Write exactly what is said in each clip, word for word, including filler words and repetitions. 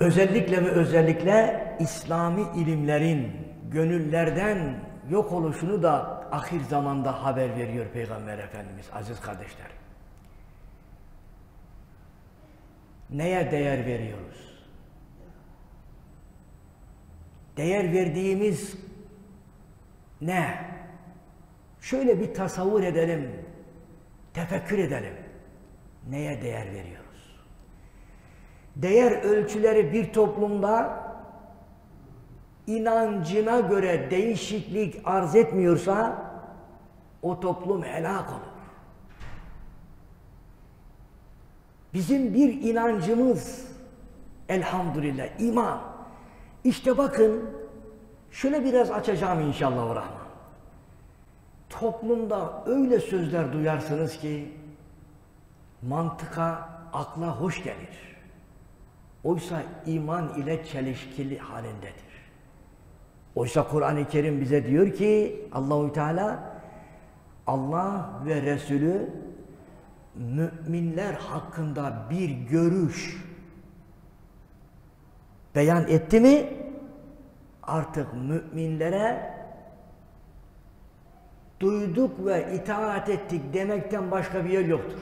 Özellikle ve özellikle İslami ilimlerin gönüllerden yok oluşunu da ahir zamanda haber veriyor Peygamber Efendimiz aziz kardeşler. Neye değer veriyoruz? Değer verdiğimiz ne? Şöyle bir tasavvur edelim, tefekkür edelim. Neye değer veriyoruz? Değer ölçüleri bir toplumda inancına göre değişiklik arz etmiyorsa o toplum helak olur. Bizim bir inancımız elhamdülillah iman. İşte bakın şöyle biraz açacağım inşallah rahman. Toplumda öyle sözler duyarsınız ki mantıka, akla hoş gelir. Oysa iman ile çelişkili halindedir. Oysa Kur'an-ı Kerim bize diyor ki Allahu Teala Allah ve Resulü müminler hakkında bir görüş beyan etti mi artık müminlere duyduk ve itaat ettik demekten başka bir yer yoktur.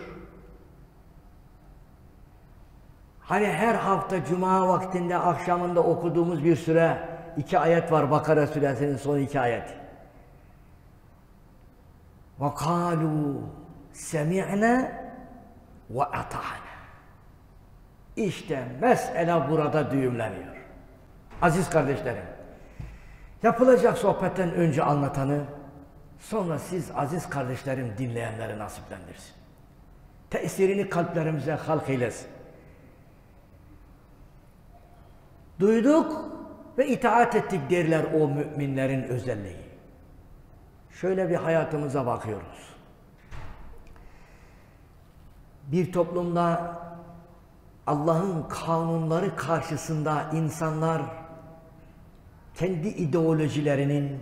Hani her hafta cuma vaktinde akşamında okuduğumuz bir süre iki ayet var Bakara suresinin son iki ayeti. وَقَالُوا سَمِعْنَا وَاَطَعْنَا. İşte mesele burada düğümleniyor. Aziz kardeşlerim, yapılacak sohbetten önce anlatanı, sonra siz aziz kardeşlerim dinleyenleri nasiplendirsin. Tesirini kalplerimize halk eylesin. Duyduk ve itaat ettik derler o müminlerin özelliği. Şöyle bir hayatımıza bakıyoruz. Bir toplumda Allah'ın kanunları karşısında insanlar kendi ideolojilerinin,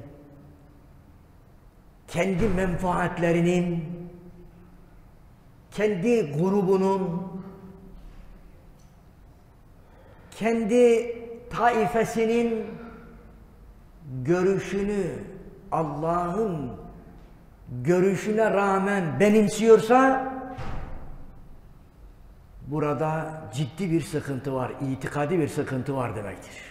kendi menfaatlerinin, kendi grubunun, kendi taifesinin görüşünü Allah'ın görüşüne rağmen benimsiyorsa burada ciddi bir sıkıntı var, itikadi bir sıkıntı var demektir.